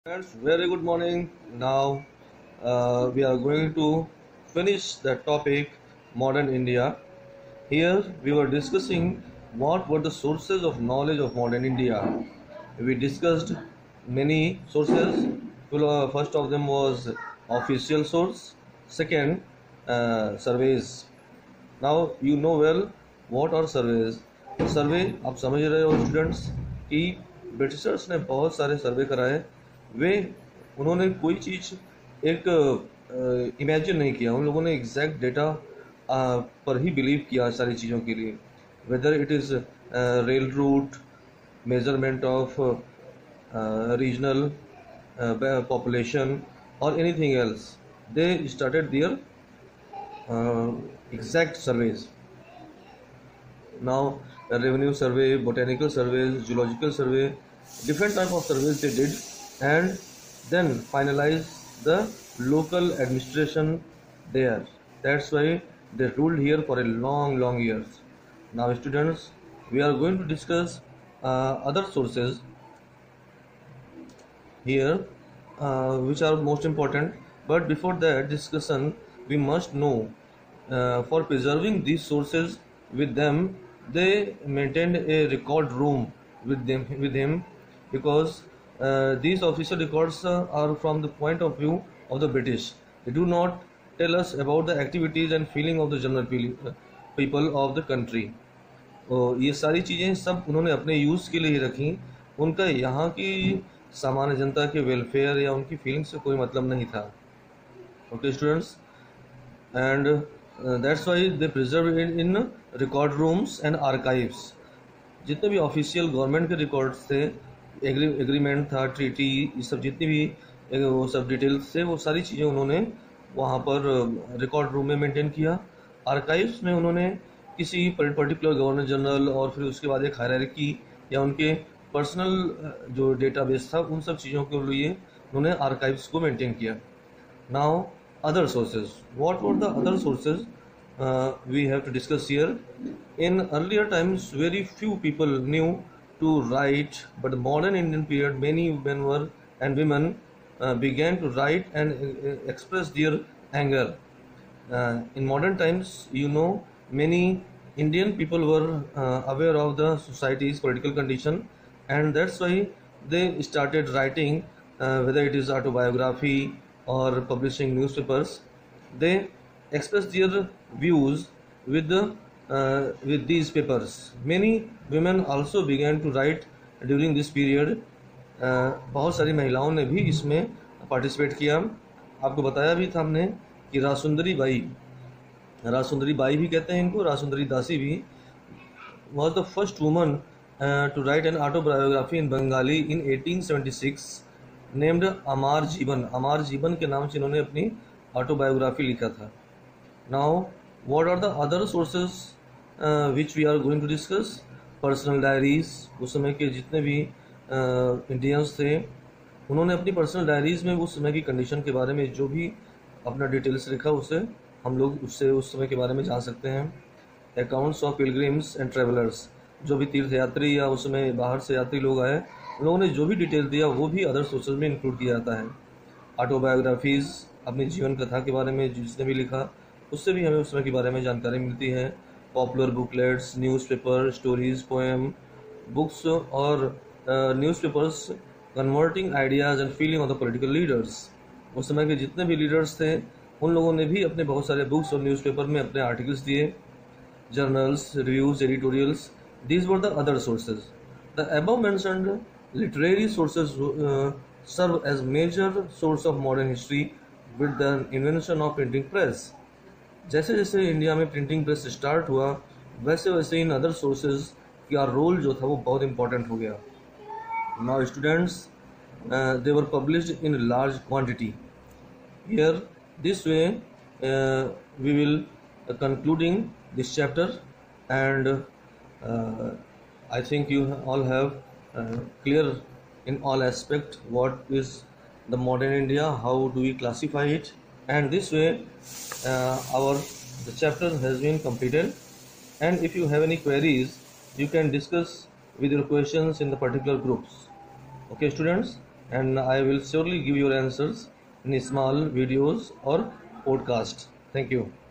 Friends, very good morning. Now we are going to finish the topic modern India. Here we were discussing what were the sources of knowledge of modern India. We discussed many sources. First of them was official source. Second, surveys. Now you know well what are surveys. सर्वे आप समझ रहे हो students कि Britishers ने बहुत सारे सर्वे कराए। वे उन्होंने कोई चीज़ एक इमेजिन नहीं किया, उन लोगों ने एग्जैक्ट डेटा पर ही बिलीव किया सारी चीज़ों के लिए। Whether it is rail route, measurement of regional population or anything else, they started their exact surveys. Now a revenue survey, botanical surveys, geological survey, different type of surveys they did, and then finalized the local administration there. That's why they ruled here for a long years. Now students, we are going to discuss other sources here which are most important. But before that discussion, we must know for preserving these sources with them, they maintained a record room with him, because these official records are from the point of view of the British. They do not tell us about the activities and feeling of the general people of the country. तो ये सारी चीज़ें सब उन्होंने अपने use के लिए ही रखी। उनका यहाँ की सामान्य जनता के वेलफेयर या उनकी फीलिंग से कोई मतलब नहीं था। Okay students, and that's why they preserve in record rooms and archives. जितने भी ऑफिशियल गवर्नमेंट के रिकॉर्ड्स थे, एग्रीमेंट था, ट्रीटी, ये सब जितनी भी वो सब डिटेल्स थे, वो सारी चीज़ें उन्होंने वहाँ पर रिकॉर्ड रूम में मेंटेन किया। आर्काइव्स में उन्होंने किसी पर्टिकुलर गवर्नर जनरल और फिर उसके बाद एक हायरार्की या उनके पर्सनल जो डेटाबेस था, उन सब चीज़ों के लिए उन्होंने आर्काइव्स को मेंटेन किया। Now other sources. What were the other sources we have to discuss here? In earlier times, very few people knew to write, but the modern Indian period, many men were and women began to write and express their anger. In modern times, many Indian people were aware of the society's political condition, and that's why they started writing, whether it is autobiography or publishing newspapers. They express their views with these papers. Many women also began to write during this period. बहुत सारी महिलाओं ने भी इसमें participate किया। आपको बताया भी था हमने कि रासुंदरी बाई भी कहते हैं इनको, रासुंदरी दासी भी, was the first woman to write an autobiography in Bengali in 1876. Named Amar Jiban के नाम से इन्होंने अपनी ऑटोबायोग्राफी लिखा था। Now what are the other sources which we are going to discuss? Personal diaries. उस समय के जितने भी इंडियंस थे, उन्होंने अपनी पर्सनल डायरीज में उस समय की कंडीशन के बारे में जो भी अपना डिटेल्स लिखा, उसे हम लोग उससे उस समय के बारे में जान सकते हैं। Accounts of pilgrims and travellers, जो भी तीर्थयात्री या उस समय बाहर से यात्री लोग आए, उन लोगों ने जो भी डिटेल दिया वो भी अदर सोर्सेज में इंक्लूड किया जाता है। ऑटोबायोग्राफीज़, अपनी जीवन कथा के बारे में जिसने भी लिखा, उससे भी हमें उस समय के बारे में जानकारी मिलती है। Popular booklets, newspaper, stories, poem, books और newspapers converting ideas and feeling of the political leaders. उस समय के जितने भी लीडर्स थे, उन लोगों ने भी अपने बहुत सारे बुक्स और न्यूज़पेपर में अपने आर्टिकल्स दिए, journals, reviews, editorials. These were the other sources. The above mentioned literary sources serve as major source of modern history with the invention of printing press. जैसे जैसे इंडिया में प्रिंटिंग प्रेस स्टार्ट हुआ, वैसे वैसे in other sources का role जो था वो बहुत इंपॉर्टेंट हो गया। Now students, they were published in large quantity. Here this way we will concluding this chapter, and I think you all have clear in all aspect what is the modern India, how do we classify it, and this way the chapter has been completed. And if you have any queries, you can discuss with your questions in the particular groups. Okay students, and I will surely give your answers in small videos or podcast. Thank you.